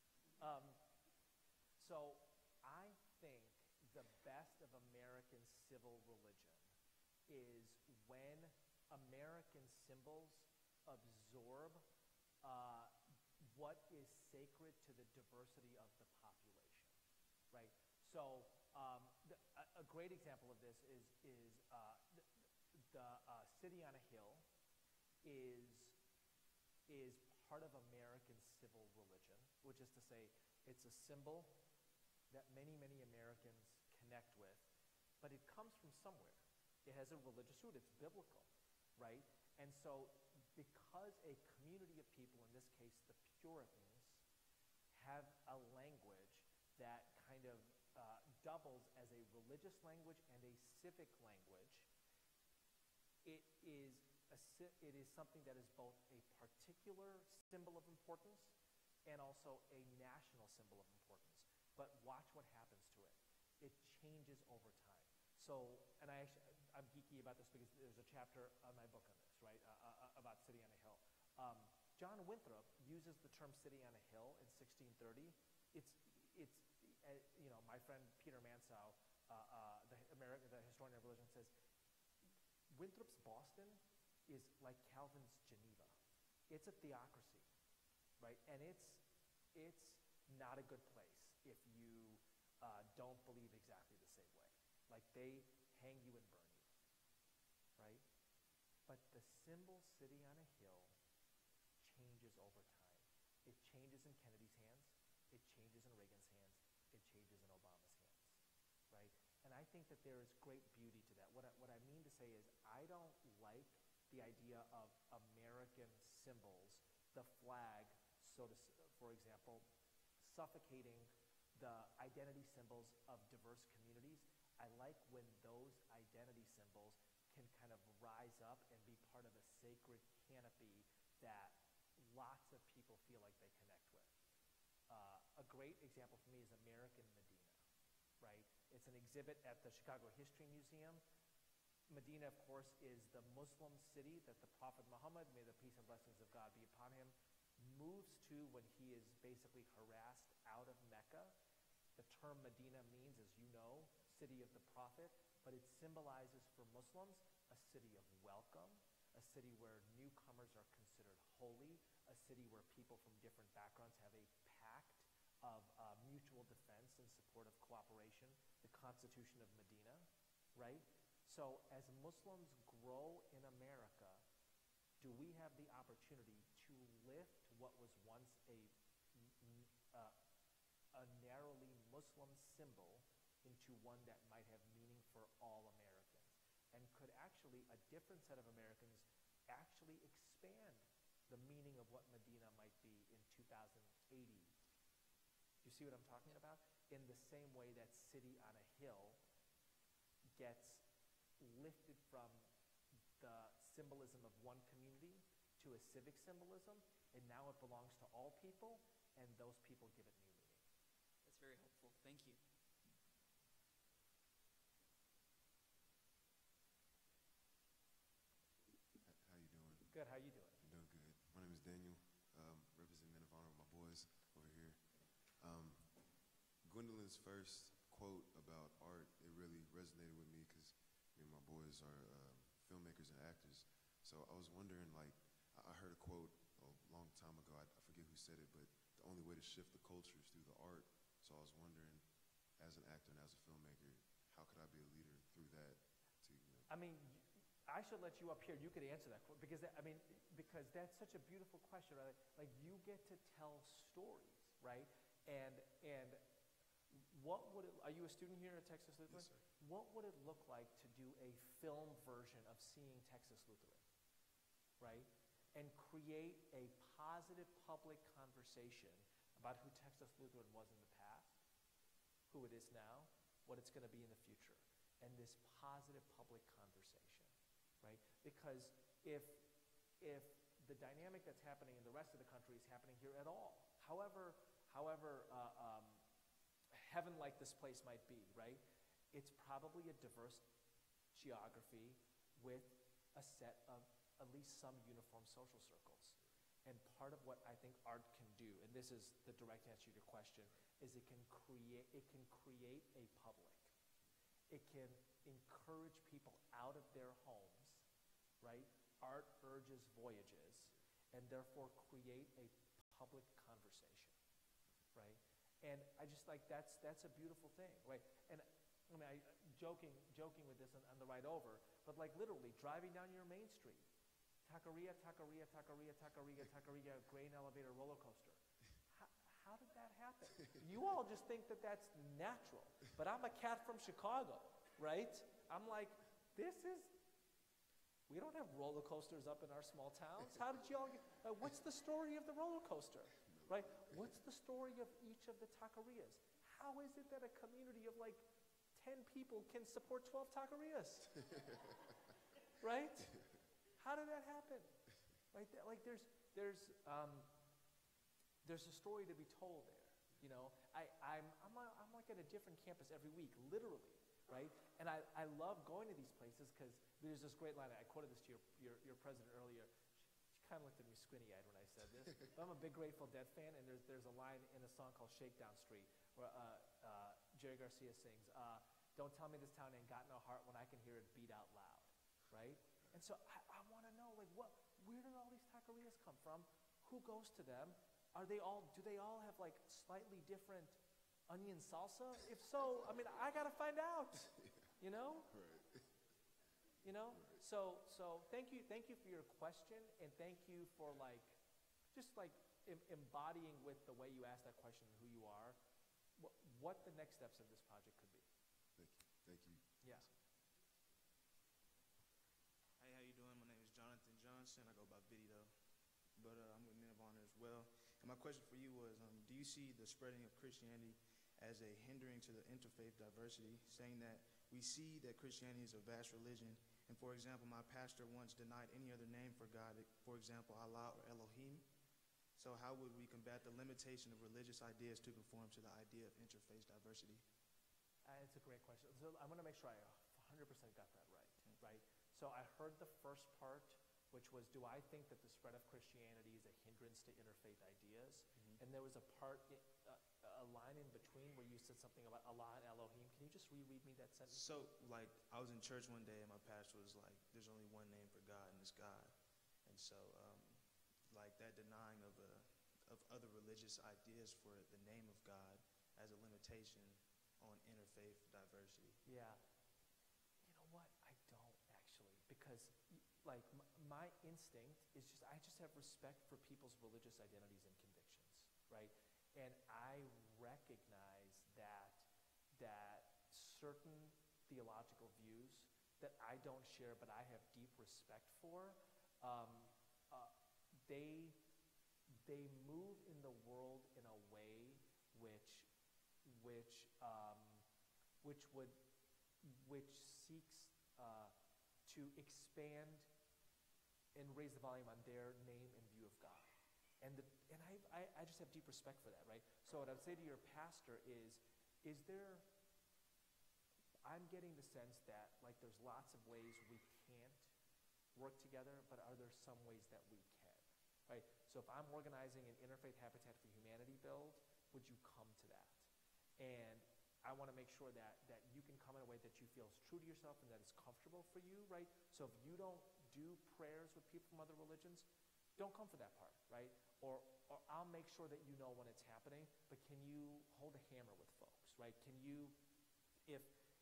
So I think the best of American civil religion is when American symbols absorb what is sacred to the diversity of the population, right? So a great example of this is the city on a hill is part of American civil religion, which is to say it's a symbol that many, many Americans connect with, but it comes from somewhere. It has a religious root. It's biblical, right? And so because a community of people, in this case the Puritans, have a language that kind of doubles as a religious language and a civic language, it is something that is both a particular symbol of importance and also a national symbol of importance. But watch what happens to it. It changes over time. So, and I'm geeky about this because there's a chapter on my book on this, right, about City on a Hill. John Winthrop uses the term city on a hill in 1630. My friend Peter Mansow, the historian of religion, says Winthrop's Boston is like Calvin's Geneva. It's a theocracy, right? And it's not a good place if you don't believe exactly the same way. Like they hang you and burn you, right? But the symbol city on a hill changes over time. It changes in Kennedy's hands. It changes in Reagan's hands. It changes in Obama's hands, right? And I think that there is great beauty to that. What I mean to say is I don't like the idea of American symbols, the flag, for example, suffocating the identity symbols of diverse communities. I like when those identity symbols can kind of rise up and be part of a sacred canopy that lots of people feel like they connect with. A great example for me is American Medina, right? It's an exhibit at the Chicago History Museum. Medina, of course, is the Muslim city that the Prophet Muhammad, may the peace and blessings of God be upon him, moves to when he is basically harassed out of Mecca. The term Medina means, as you know, city of the Prophet, but it symbolizes for Muslims a city of welcome, a city where newcomers are considered holy, a city where people from different backgrounds have a pact of mutual defense and support of cooperation, the Constitution of Medina, right? So as Muslims grow in America, do we have the opportunity to lift what was once a narrowly Muslim symbol into one that might have meaning for all Americans? And could actually a different set of Americans actually expand the meaning of what Medina might be in 2080? You see what I'm talking about? In the same way that city on a hill gets lifted from the symbolism of one community to a civic symbolism, and now it belongs to all people, and those people give it new meaning. That's very helpful. Thank you. How you doing? Good, how you doing? I'm doing good. My name is Daniel, representing Men of Honor with my boys over here. Gwendolyn's first quote about art, it really resonated with me because me and my boys are filmmakers and actors. So I was wondering, like, I heard a quote a long time ago, I forget who said it, but the only way to shift the culture is through the art. So I was wondering, as an actor and as a filmmaker, how could I be a leader through that to, I mean, I should let you up here. You could answer that because because that's such a beautiful question, right? Like you get to tell stories, right? And what would it, are you a student here at Texas Lutheran? Yes, sir. What would it look like to do a film version of Seeing Texas Lutheran, right? And create a positive public conversation about who Texas Lutheran was in the past, who it is now, what it's going to be in the future, and this positive public conversation, right? Because if the dynamic that's happening in the rest of the country is happening here at all, however heaven-like this place might be, right? It's probably a diverse geography with a set of at least some uniform social circles. And part of what I think art can do, and this is the direct answer to your question, is it can create a public. It can encourage people out of their homes, right? Art urges voyages, and therefore create a public conversation, right? And I just like that's a beautiful thing, right? And I mean, joking with this on the ride over, but like literally driving down your main street, taqueria, taqueria, taqueria, taqueria, taqueria, grain elevator, roller coaster. How did that happen? You all just think that that's natural, but I'm a cat from Chicago, right? I'm like, we don't have roller coasters up in our small towns. How did y'all get, what's the story of the roller coaster, right? What's the story of each of the taquerias? How is it that a community of like 10 people can support 12 taquerias? Right? How did that happen? Right? Like there's a story to be told there. You know, I'm like at a different campus every week, literally, right? And I love going to these places because there's this great line. I quoted this to your president earlier. She kind of looked at me squinty-eyed when I said this. But I'm a big Grateful Dead fan, and there's a line in a song called Shakedown Street where Jerry Garcia sings, "Don't tell me this town ain't got no heart when I can hear it beat out loud," right? And so I want to know, like, where did all these taquerias come from? Who goes to them? Do they all have like slightly different onion salsa? If so, I mean, I gotta find out. You know? Right. You know? So thank you for your question, and thank you for like just like embodying with the way you asked that question who you are, what the next steps of this project could be. Thank you. Yeah. Hey, how you doing? My name is Jonathan Johnson. I go by Video, but I'm with Men of Honor as well. And my question for you was, do you see the spreading of Christianity as a hindering to the interfaith diversity, saying that we see that Christianity is a vast religion, and for example, my pastor once denied any other name for God, for example, Allah or Elohim. So how would we combat the limitation of religious ideas to conform to the idea of interfaith diversity? It's a great question. So I want to make sure I 100% got that right? So I heard the first part, which was, do I think that the spread of Christianity is a hindrance to interfaith ideas? Mm-hmm. And there was a part, a line in between where you said something about Allah and Elohim. Can you just reread me that sentence? So, like, I was in church one day and my pastor was like, there's only one name for God, and it's God. And so, like, that denying of other religious ideas for the name of God as a limitation on interfaith diversity. Yeah. You know what? I don't actually, because like my instinct is I just have respect for people's religious identities and convictions, right? And I recognize that certain theological views that I don't share but I have deep respect for, they move in the world in a way which seeks to expand and raise the volume on their name and view of God. And I just have deep respect for that, right? So what I would say to your pastor is there, I'm getting the sense that like there's lots of ways we can't work together, but are there some ways that we can, right? So if I'm organizing an Interfaith Habitat for Humanity build, would you come to that? And I want to make sure that you can come in a way that you feel is true to yourself and that is comfortable for you, right? So if you don't do prayers with people from other religions, don't come for that part, right? Or I'll make sure that you know when it's happening, but can you hold a hammer with folks, right? Can you, if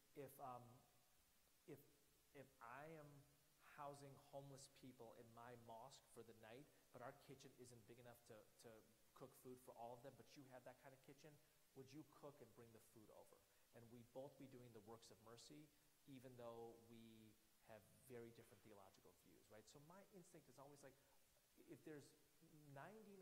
I am housing homeless people in my mosque for the night, but our kitchen isn't big enough to cook food for all of them, but you have that kind of kitchen, would you cook and bring the food over? And we'd both be doing the works of mercy, even though we have very different theological views, right? So my instinct is always like, if there's 99%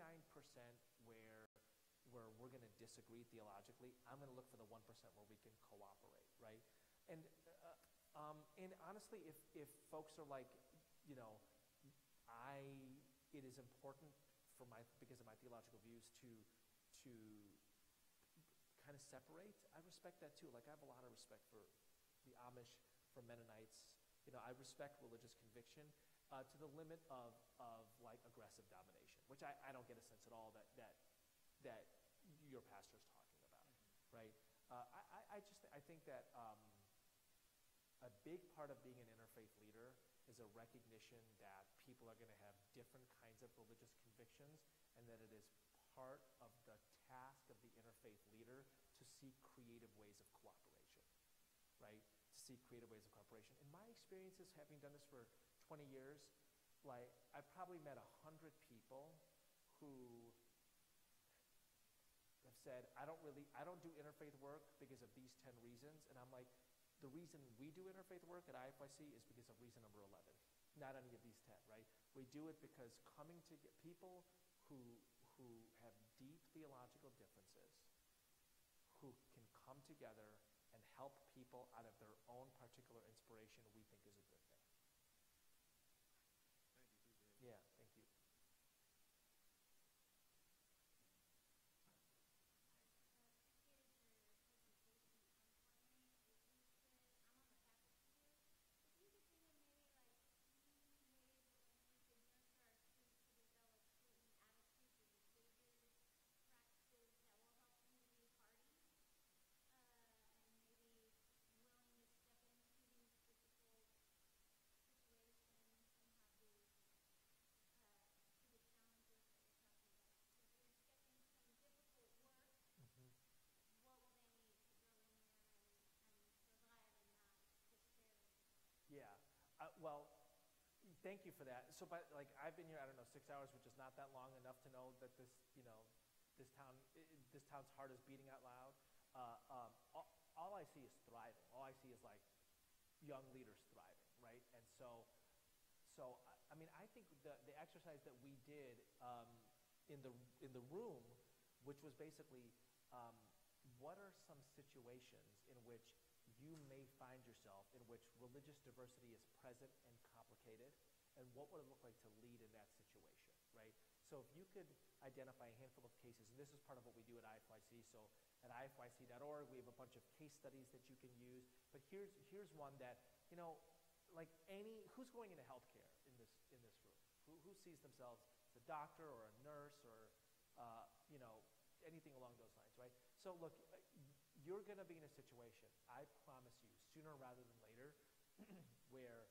where we're going to disagree theologically, I'm going to look for the 1% where we can cooperate, right? And honestly, if folks are like, you know, it is important because of my theological views to kind of separate, I respect that too. Like I have a lot of respect for the Amish, for Mennonites. You know, I respect religious conviction to the limit of like aggressive domination, which I don't get a sense at all that your pastor's talking about, right? I think that a big part of being an interfaith leader is a recognition that people are going to have different kinds of religious convictions, and that it is part of the task of the interfaith leader to seek creative ways of cooperation, right? To seek creative ways of cooperation. In my experiences, having done this for 20 years, like I've probably met 100 people who have said, I don't do interfaith work because of these 10 reasons. And I'm like, the reason we do interfaith work at IFYC is because of reason number 11, not any of these 10, right? We do it because coming to get people who have deep theological differences, who can come together and help people out of their own particular inspiration, we think is a good thing. Thank you. Appreciate it. Yeah, thank you. Yeah. Well, thank you for that. So, but like I've been here, I don't know, 6 hours, which is not that long enough to know that this, this town's heart is beating out loud. All I see is thriving. All I see is like young leaders thriving, right? And so I mean, I think the exercise that we did in the room, which was basically, what are some situations in which you may find yourself in which religious diversity is present and complicated, and what would it look like to lead in that situation, right? So if you could identify a handful of cases, and this is part of what we do at IFYC, so at ifyc.org, we have a bunch of case studies that you can use, but here's one that, like who's going into healthcare in this room? Who sees themselves as a doctor or a nurse or, anything along those lines, right? So look, you're going to be in a situation, I promise you, sooner rather than later, where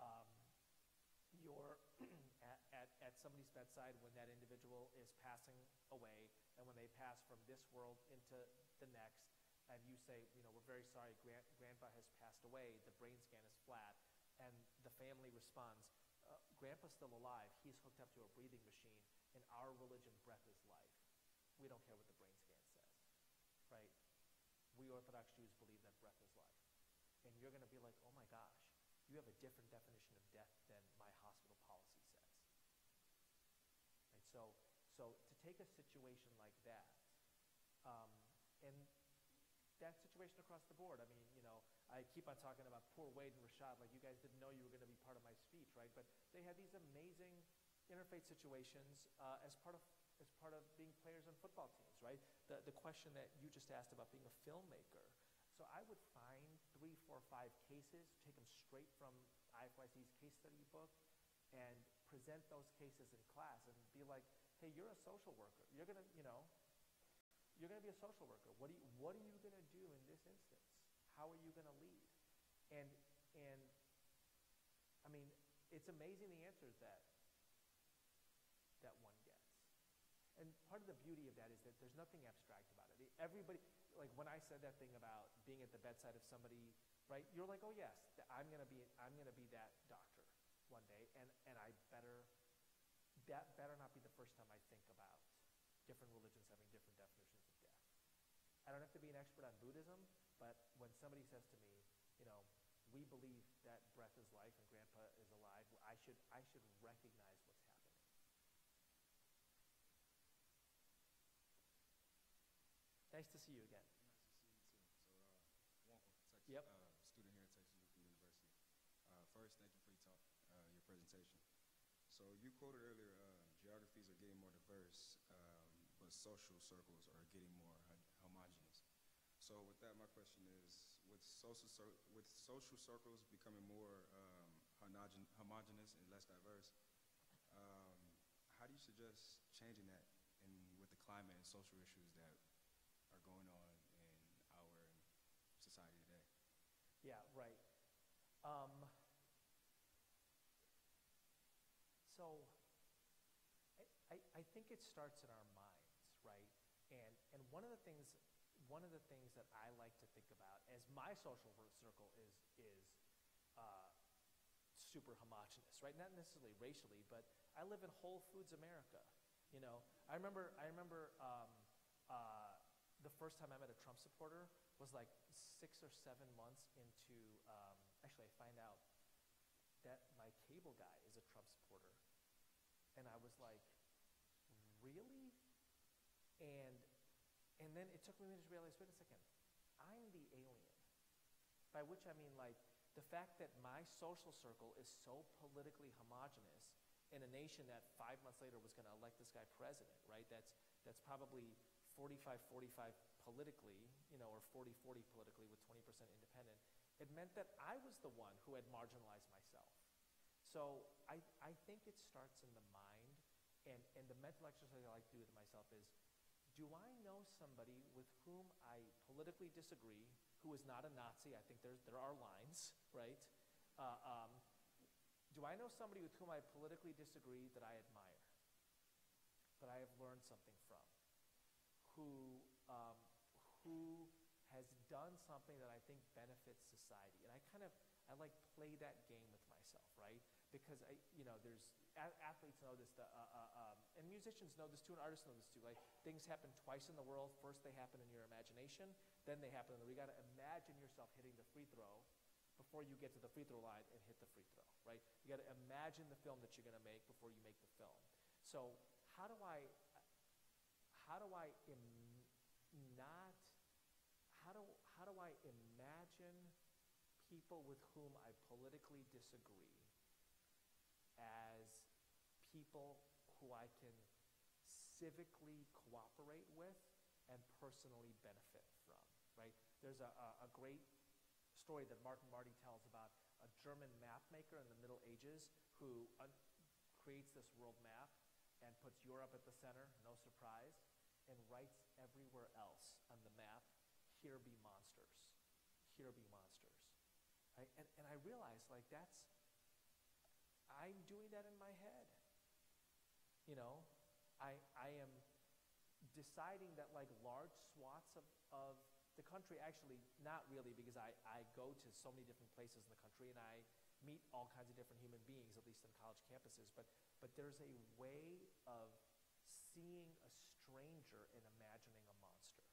you're at somebody's bedside when that individual is passing away, and when they pass from this world into the next, and you say, we're very sorry, Grandpa has passed away, the brain scan is flat, and the family responds, Grandpa's still alive, he's hooked up to a breathing machine, and our religion, breath is life. We don't care what the brain scan says, right? We Orthodox Jews believe that breath is life. And you're going to be like, oh my gosh, you have a different definition of death than my hospital policy says. Right? So to take a situation like that, and that situation across the board, I mean, I keep on talking about poor Wade and Rashad, like you guys didn't know you were going to be part of my speech, right? But they had these amazing interfaith situations as part of being players on football teams, right? The question that you just asked about being a filmmaker. So I would find 3, 4, 5 cases, take them straight from IFYC's case study book, and present those cases in class and be like, hey, you're a social worker. You're gonna be a social worker. What are you gonna do in this instance? How are you gonna lead? And I mean, it's amazing the answers that one gets. And part of the beauty of that is that there's nothing abstract about it. Everybody, like when I said that thing about being at the bedside of somebody, right? You're like, oh yes, I'm gonna be that doctor one day, and that better not be the first time I think about different religions having different definitions of death. I don't have to be an expert on Buddhism, but when somebody says to me, we believe that breath is life and Grandpa is alive, I should recognize what's happening. Nice to see you again. Nice to see you too. So, Yep. Student here at Texas Lutheran University. First, thank you for your talk, your presentation. So you quoted earlier, geographies are getting more diverse, but social circles are getting more homogenous. So with that, my question is, with social circles becoming more homogenous and less diverse, how do you suggest changing that with the climate and social issues that are going on in our society today? Yeah, right. So I think it starts in our minds, right? And one of the things that I like to think about as my social circle is super homogenous, right? Not necessarily racially, but I live in Whole Foods America. You know, I remember the first time I met a Trump supporter was like 6 or 7 months into. Actually, I find out that my cable guy is a Trump supporter, and I was like, really? And then it took me a minute to realize, wait a second, I'm the alien. By which I mean, like, the fact that my social circle is so politically homogenous in a nation that 5 months later was going to elect this guy president, right? That's probably 45-45 politically, you know, or 40-40 politically with 20% independent. It meant that I was the one who had marginalized myself. So I think it starts in the mind, and the mental exercise I like to do with myself is, do I know somebody with whom I politically disagree, who is not a Nazi? I think there are lines, right? Do I know somebody with whom I politically disagree that I admire, that I have learned something from, who has done something that I think benefits society? And I like play that game with myself, right? Because there's athletes know this, and musicians know this too, and artists know this too. Like, things happen twice in the world. First, they happen in your imagination. Then they happen. You got to imagine yourself hitting the free throw before you get to the free throw line and hit the free throw, right? You got to imagine the film that you're going to make before you make the film. So how do I imagine people with whom I politically disagree as people who I can civically cooperate with and personally benefit from, right? There's a great story that Martin Marty tells about a German map maker in the Middle Ages who creates this world map and puts Europe at the center, no surprise, and writes everywhere else on the map, here be monsters, here be monsters. Right? And I realized, like, I'm doing that in my head. You know, I am deciding that, like, large swaths of the country, actually not really, because I go to so many different places in the country and I meet all kinds of different human beings, at least on college campuses, but there's a way of seeing a stranger and imagining a monster.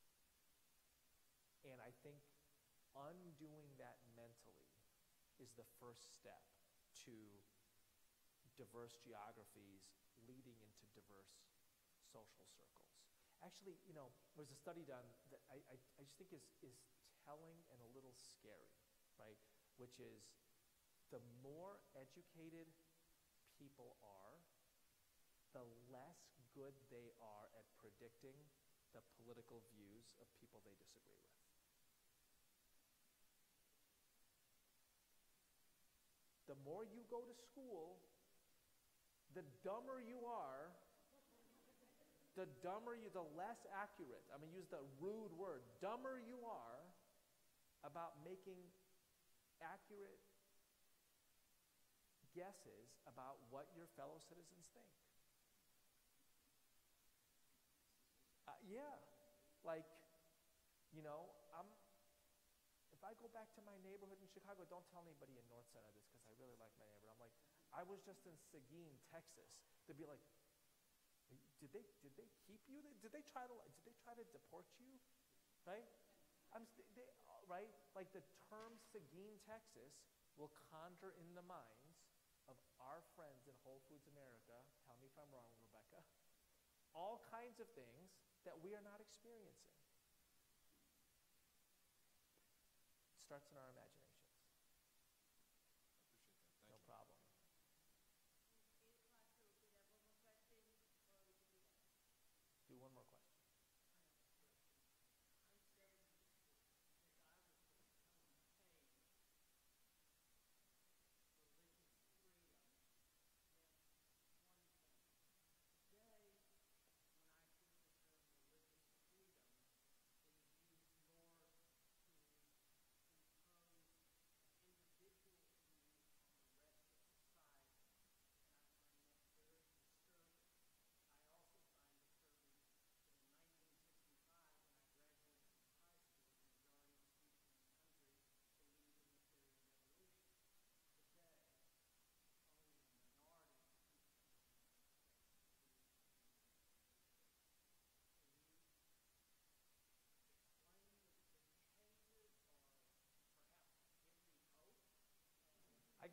And I think undoing that mentally is the first step to diverse geographies leading into diverse social circles. Actually, you know, there's a study done that I just think is telling and a little scary, right? Which is, the more educated people are, the less good they are at predicting the political views of people they disagree with. The more you go to school, the dumber you are, the less accurate, I'm going to use the rude word, dumber you are about making accurate guesses about what your fellow citizens think. Yeah, like, you know, if I go back to my neighborhood in Chicago, don't tell anybody in North Center this because I really like my neighborhood. I'm like, I was just in Seguin, Texas. They'd be like, did they keep you? Did they try to deport you? Right? Right? Like, the term Seguin, Texas will conjure in the minds of our friends in Whole Foods America, tell me if I'm wrong, Rebecca, all kinds of things that we are not experiencing. It starts in our imaginations. I appreciate that. Thank No you. problem. Do one more question.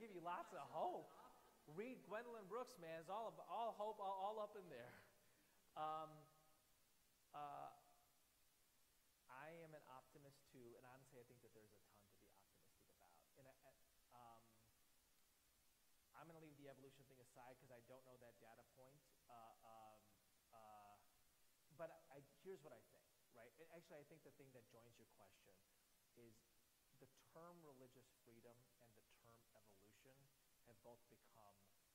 give you lots of hope. Read Gwendolyn Brooks, man. It's all hope, all up in there. I am an optimist too, and honestly, I think that there's a ton to be optimistic about. And I'm going to leave the evolution thing aside because I don't know that data point. But here's what I think, right? Actually, I think the thing that joins your question is the term religious freedom and the term evolution have both become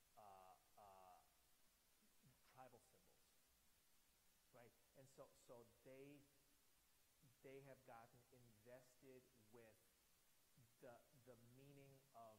tribal symbols, right? And so they have gotten invested with the meaning of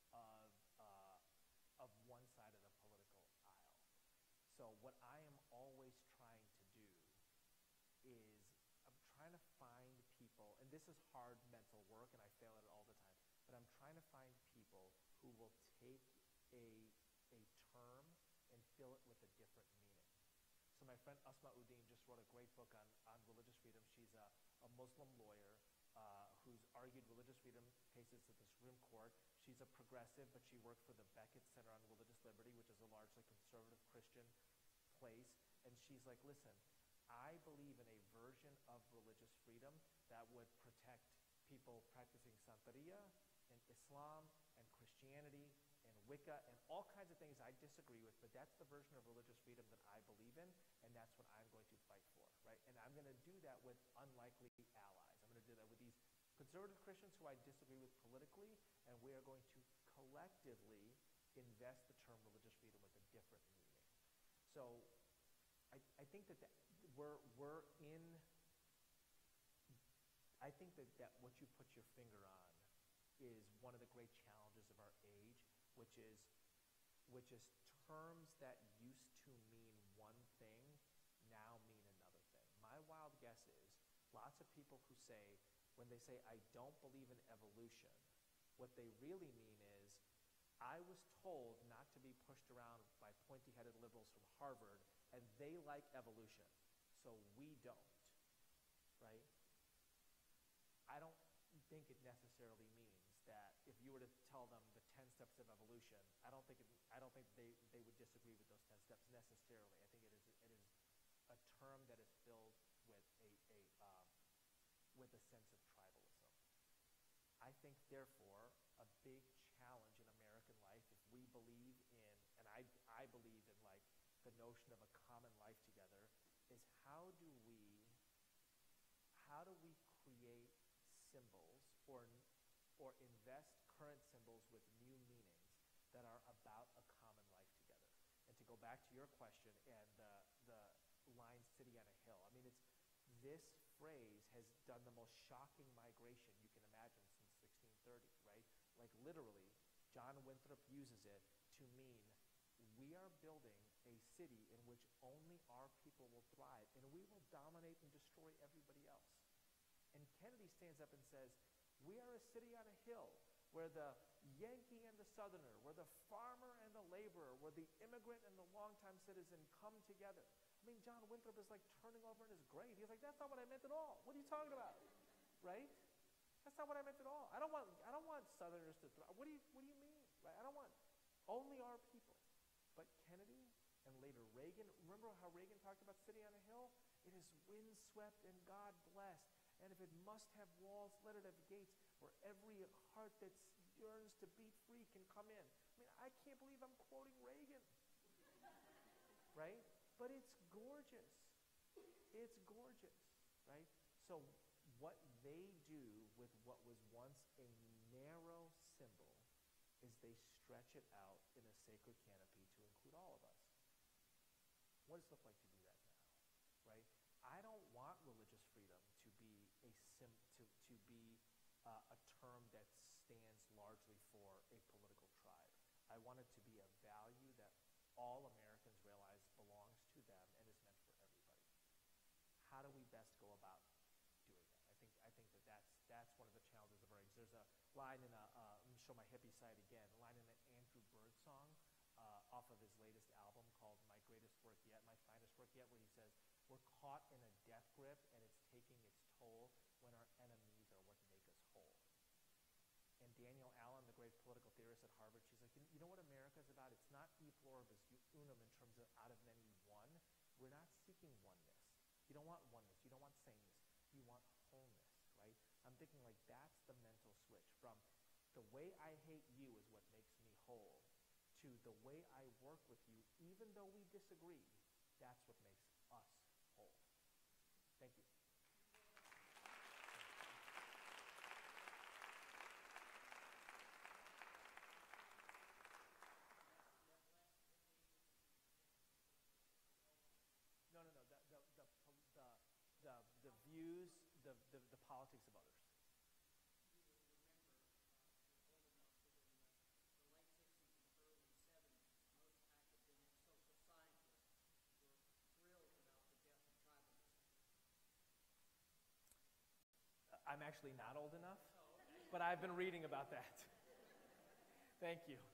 one side of the political aisle. So what I am always trying to do is I'm trying to find people, and this is hard mental work, and I fail at it all the time, but I'm trying to find people who will take a term and fill it with a different meaning. So my friend Asma Uddin just wrote a great book on religious freedom. She's a Muslim lawyer who's argued religious freedom cases at the Supreme Court. She's a progressive, but she worked for the Beckett Center on Religious Liberty, which is a largely conservative Christian place. And she's like, listen, I believe in a version of religious freedom that would protect people practicing Santeria and Islam and Christianity and Wicca and all kinds of things I disagree with, but that's the version of religious freedom that I believe in, and that's what I'm going to fight for, right? And I'm going to do that with unlikely allies. I'm going to do that with these conservative Christians who I disagree with politically, and we are going to collectively invest the term religious freedom with a different meaning. So I think that we're in, I think that what you put your finger on is one of the great challenges of our age, which is terms that used to mean one thing now mean another thing. My wild guess is lots of people who say, when they say, I don't believe in evolution, what they really mean is, I was told not to be pushed around by pointy-headed liberals from Harvard, and they like evolution, so we don't, right? I don't think it necessarily means that if you were to tell them the 10 steps of evolution, I don't think they would disagree with those 10 steps necessarily. I think it is a term that is filled with with a sense of tribalism. I think, therefore, a big challenge in American life, if we believe in, and I believe in like the notion of a common life together, is how do we create symbols or invest current symbols with new meanings that are about a common life together. And to go back to your question and the line "city on a hill," I mean, this phrase has done the most shocking migration you can imagine since 1630, right? Like literally, John Winthrop uses it to mean we are building a city in which only our people will thrive, and we will dominate and destroy everybody else. And Kennedy stands up and says, we are a city on a hill where the Yankee and the Southerner, where the farmer and the laborer, where the immigrant and the longtime citizen come together. I mean, John Winthrop is like turning over in his grave. He's like, that's not what I meant at all. What are you talking about? Right? That's not what I meant at all. I don't want Southerners to thrive. What do you mean? Right? I don't want only our people. But Kennedy and later Reagan, remember how Reagan talked about city on a hill? It is windswept and God blessed. And if it must have walls, let it have gates where every heart that yearns to beat free can come in. I mean, I can't believe I'm quoting Reagan. Right? But it's gorgeous. It's gorgeous. Right? So what they do with what was once a narrow symbol is they stretch it out in a sacred canopy to include all of us. What does it look like to do that now? Right? I don't want religious freedom to be a term that stands largely for a political tribe. I want it to be a value that all Americans realize belongs to them and is meant for everybody. How do we best go about doing that? I think that's one of the challenges of our age. There's a line in let me show my hippie side again, a line in an Andrew Bird song off of his latest album called My Greatest Work Yet, My Finest Work Yet, where he says, we're caught in a death grip and it's taking its toll when our enemies are what make us whole. And Daniel Allen, the great political theorist at Harvard. She's like, you know what America is about? It's not e pluribus unum in terms of out of many one. We're not seeking oneness. You don't want oneness. You don't want sameness. You want wholeness, right? I'm thinking like that's the mental switch from the way I hate you is what makes me whole to the way I work with you, even though we disagree, that's what makes us whole. Thank you. No, no, no. The views, the politics of others. I'm actually not old enough, but I've been reading about that. Thank you.